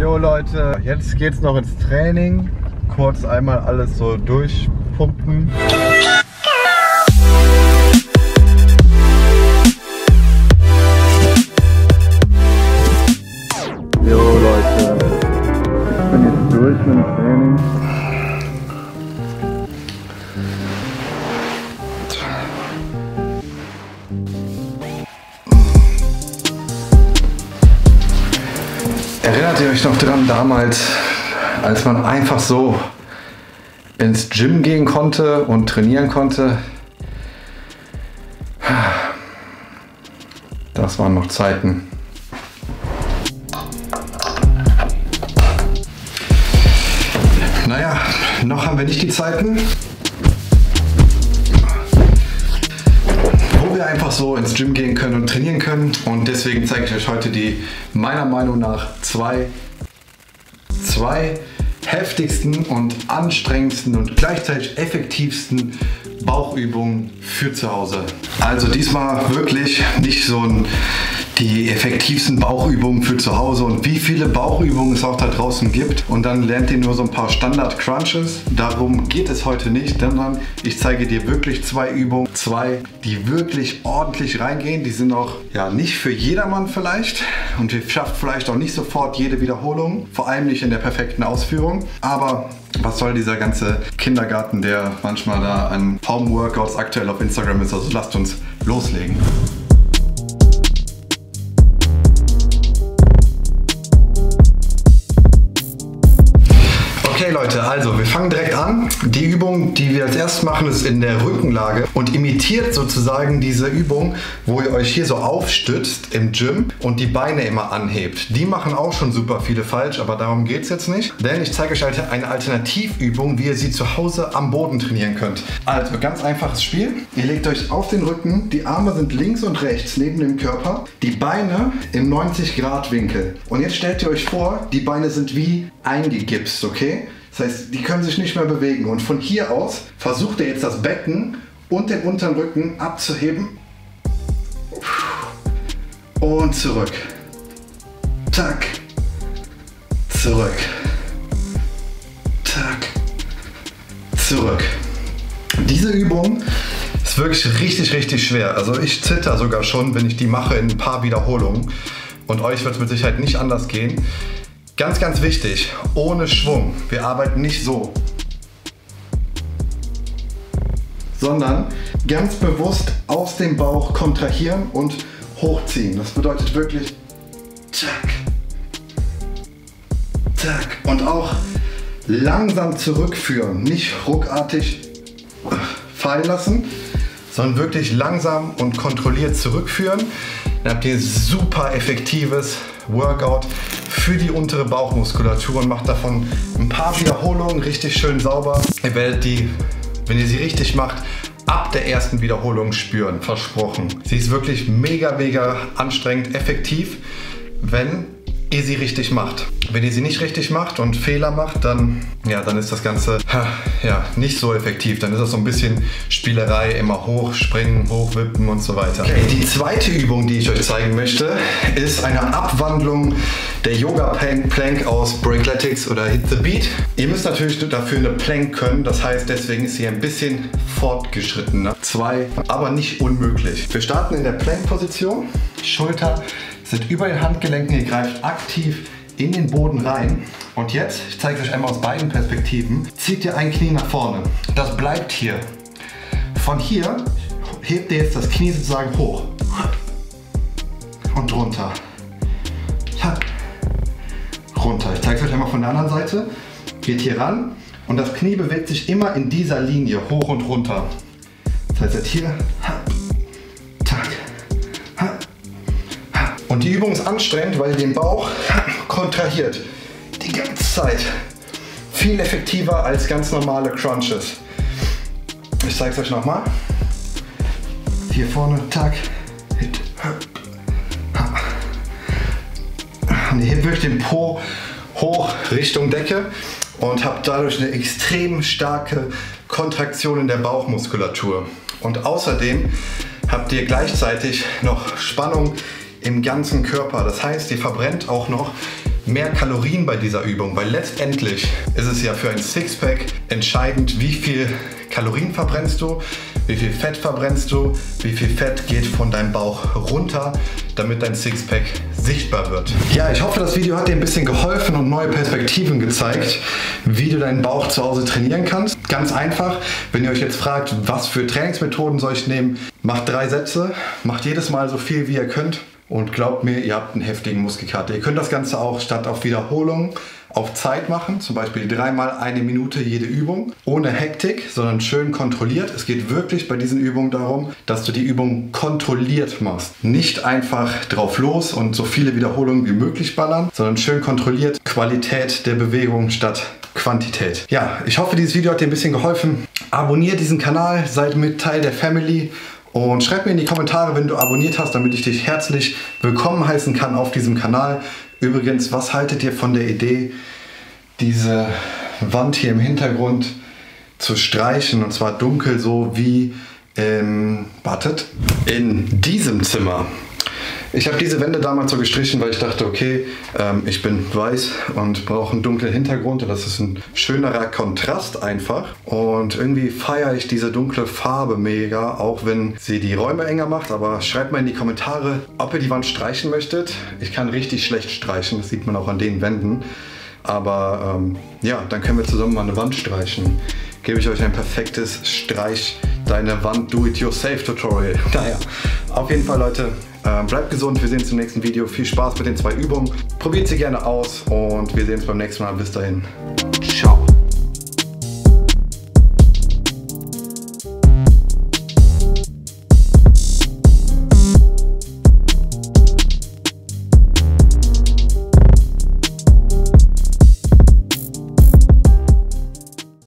Jo Leute, jetzt geht's noch ins Training. Kurz einmal alles so durchpumpen. Jo Leute, ich bin jetzt durch mit dem Training. Erinnert ihr euch noch dran, damals, als man einfach so ins Gym gehen konnte und trainieren konnte? Das waren noch Zeiten. Naja, noch haben wir nicht die Zeiten, wo wir einfach so ins Gym gehen können und trainieren können. Und deswegen zeige ich euch heute die, meiner Meinung nach, zwei heftigsten und anstrengendsten und gleichzeitig effektivsten Bauchübungen für zu Hause. Also diesmal wirklich nicht so die effektivsten Bauchübungen für zu Hause und wie viele Bauchübungen es auch da draußen gibt. Und dann lernt ihr nur so ein paar Standard-Crunches. Darum geht es heute nicht, sondern ich zeige dir wirklich zwei Übungen. Zwei, die wirklich ordentlich reingehen. Die sind auch ja nicht für jedermann vielleicht. Und ihr schafft vielleicht auch nicht sofort jede Wiederholung. Vor allem nicht in der perfekten Ausführung. Aber was soll dieser ganze Kindergarten, der manchmal da an Home-Workouts aktuell auf Instagram ist? Also lasst uns loslegen. Okay Leute, also wir fangen direkt an. Die Übung, die wir als erstes machen, ist in der Rückenlage und imitiert sozusagen diese Übung, wo ihr euch hier so aufstützt im Gym und die Beine immer anhebt. Die machen auch schon super viele falsch, aber darum geht es jetzt nicht. Denn ich zeige euch eine Alternativübung, wie ihr sie zu Hause am Boden trainieren könnt. Also ganz einfaches Spiel. Ihr legt euch auf den Rücken, die Arme sind links und rechts neben dem Körper, die Beine im 90-Grad-Winkel. Und jetzt stellt ihr euch vor, die Beine sind wie eingegipst, okay? Das heißt, die können sich nicht mehr bewegen. Und von hier aus versucht ihr jetzt das Becken und den unteren Rücken abzuheben. Und zurück. Tack. Zurück. Tack. Zurück. Diese Übung ist wirklich richtig schwer. Also ich zitter sogar schon, wenn ich die mache in ein paar Wiederholungen. Und euch wird es mit Sicherheit nicht anders gehen. Ganz wichtig, ohne Schwung. Wir arbeiten nicht so, sondern ganz bewusst aus dem Bauch kontrahieren und hochziehen. Das bedeutet wirklich zack, zack und auch langsam zurückführen. Nicht ruckartig fallen lassen, sondern wirklich langsam und kontrolliert zurückführen. Dann habt ihr super effektives Workout für die untere Bauchmuskulatur und macht davon ein paar Wiederholungen richtig schön sauber. Ihr werdet die, wenn ihr sie richtig macht, ab der ersten Wiederholung spüren, versprochen. Sie ist wirklich mega anstrengend, effektiv, wenn ihr sie richtig macht. Wenn ihr sie nicht richtig macht und Fehler macht, dann ist das Ganze nicht so effektiv. Dann ist das so ein bisschen Spielerei, immer hoch springen, hochwippen und so weiter. Okay, die zweite Übung, die ich euch zeigen möchte, ist eine Abwandlung der Yoga Plank aus Breakletics oder Hit the Beat. Ihr müsst natürlich dafür eine Plank können, das heißt, deswegen ist sie ein bisschen fortgeschrittener. Aber nicht unmöglich. Wir starten in der Plank-Position. Schulter sind über den Handgelenken, ihr greift aktiv in den Boden rein. Und jetzt, ich zeige es euch einmal aus beiden Perspektiven, zieht ihr ein Knie nach vorne. Das bleibt hier. Von hier hebt ihr jetzt das Knie sozusagen hoch und runter. Runter. Ich zeige es euch einmal von der anderen Seite. Geht hier ran und das Knie bewegt sich immer in dieser Linie hoch und runter. Das heißt jetzt hier, und die Übung ist anstrengend, weil ihr den Bauch kontrahiert. Die ganze Zeit. Viel effektiver als ganz normale Crunches. Ich zeige es euch nochmal. Hier vorne, tack, hit, und ihr hebt wirklich den Po hoch Richtung Decke und habt dadurch eine extrem starke Kontraktion in der Bauchmuskulatur. Und außerdem habt ihr gleichzeitig noch Spannung im ganzen Körper. Das heißt, ihr verbrennt auch noch mehr Kalorien bei dieser Übung, weil letztendlich ist es ja für ein Sixpack entscheidend, wie viel Kalorien verbrennst du, wie viel Fett verbrennst du, wie viel Fett geht von deinem Bauch runter, damit dein Sixpack sichtbar wird. Ja, ich hoffe, das Video hat dir ein bisschen geholfen und neue Perspektiven gezeigt, wie du deinen Bauch zu Hause trainieren kannst. Ganz einfach, wenn ihr euch jetzt fragt, was für Trainingsmethoden soll ich nehmen, macht 3 Sätze, macht jedes Mal so viel wie ihr könnt und glaubt mir, ihr habt einen heftigen Muskelkater. Ihr könnt das Ganze auch statt auf Wiederholung auf Zeit machen, zum Beispiel 3-mal 1 Minute jede Übung, ohne Hektik, sondern schön kontrolliert. Es geht wirklich bei diesen Übungen darum, dass du die Übung kontrolliert machst. Nicht einfach drauf los und so viele Wiederholungen wie möglich ballern, sondern schön kontrolliert. Qualität der Bewegung statt Quantität. Ja, ich hoffe, dieses Video hat dir ein bisschen geholfen. Abonniert diesen Kanal, seid mit Teil der Family. Und schreib mir in die Kommentare, wenn du abonniert hast, damit ich dich herzlich willkommen heißen kann auf diesem Kanal. Übrigens, was haltet ihr von der Idee, diese Wand hier im Hintergrund zu streichen? Und zwar dunkel, so wie in diesem Zimmer. Ich habe diese Wände damals so gestrichen, weil ich dachte, okay, ich bin weiß und brauche einen dunklen Hintergrund. Und das ist ein schönerer Kontrast einfach. Und irgendwie feiere ich diese dunkle Farbe mega, auch wenn sie die Räume enger macht. Aber schreibt mal in die Kommentare, ob ihr die Wand streichen möchtet. Ich kann richtig schlecht streichen, das sieht man auch an den Wänden. Aber ja, dann können wir zusammen mal eine Wand streichen. Gebe ich euch ein perfektes Streich deine Wand Do-It-Yourself Tutorial. Naja, auf jeden Fall, Leute, bleibt gesund, wir sehen uns im nächsten Video. Viel Spaß mit den 2 Übungen. Probiert sie gerne aus und wir sehen uns beim nächsten Mal. Bis dahin. Ciao.